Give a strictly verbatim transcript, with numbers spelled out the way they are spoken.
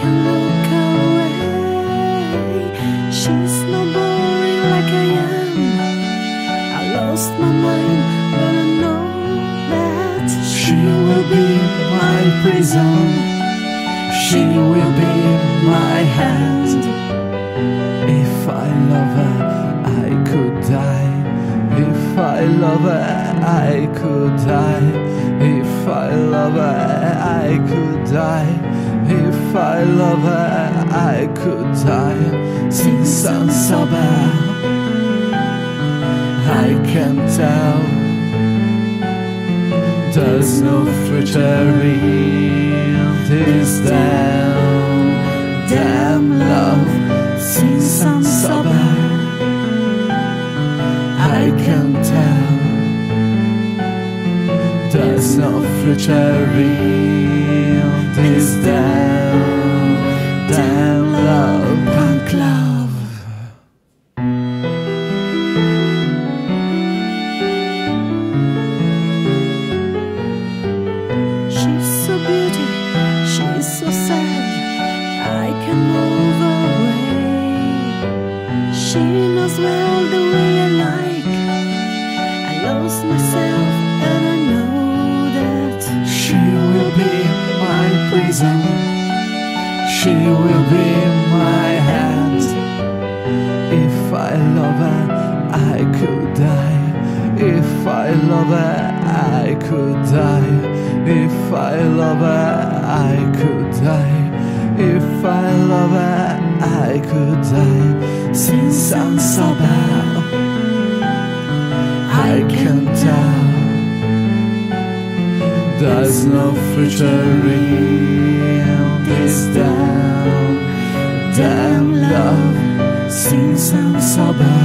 can look away. She's not boring like I am. I lost my mind, but I know that she will be my prison. She will be my hand. If I love her, I could die. If I love her, I could die. If I love her, I could die. If I love her, I could die. Senza saber, I can tell. There's no future in this damn, damn love. Senza saber, I can tell. There's no future in this damn, damn love. Punk love. she's so beautiful, she's so sad. I can move away. She knows well the way I like. I lost myself and I know that She will be my prison. She will be my hand. If I love her, I could die. If I love her, I could die. If I love her, I could die. If I love her, I could die. Senza saber, I can tell. There's no future in this damn, damn love. Senza saber.